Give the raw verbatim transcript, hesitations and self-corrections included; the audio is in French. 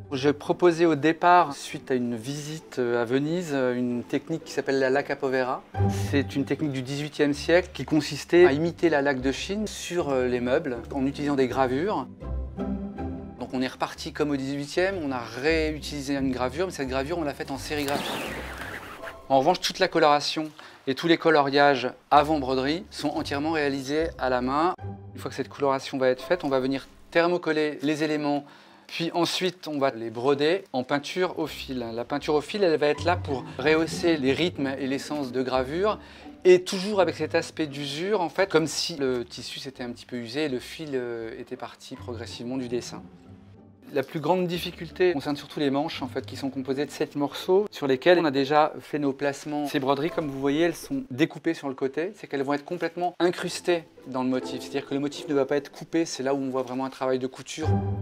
Je proposais au départ, suite à une visite à Venise, une technique qui s'appelle la laque à povera. C'est une technique du dix-huitième siècle qui consistait à imiter la laque de Chine sur les meubles en utilisant des gravures. Donc on est reparti comme au dix-huitième, on a réutilisé une gravure, mais cette gravure on l'a faite en sérigraphie. En revanche, toute la coloration et tous les coloriages avant broderie sont entièrement réalisés à la main. Une fois que cette coloration va être faite, on va venir thermocoller les éléments. Puis ensuite, on va les broder en peinture au fil. La peinture au fil, elle va être là pour rehausser les rythmes et l'essence de gravure, et toujours avec cet aspect d'usure, en fait, comme si le tissu s'était un petit peu usé et le fil était parti progressivement du dessin. La plus grande difficulté concerne surtout les manches, en fait, qui sont composées de sept morceaux sur lesquels on a déjà fait nos placements. Ces broderies, comme vous voyez, elles sont découpées sur le côté, c'est qu'elles vont être complètement incrustées dans le motif. C'est-à-dire que le motif ne va pas être coupé, c'est là où on voit vraiment un travail de couture.